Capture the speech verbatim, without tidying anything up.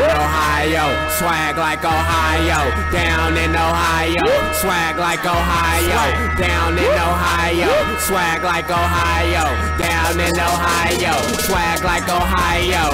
Ohio, swag like Ohio, down in Ohio, swag like Ohio, down in Ohio, swag like Ohio, down in Ohio, swag like Ohio.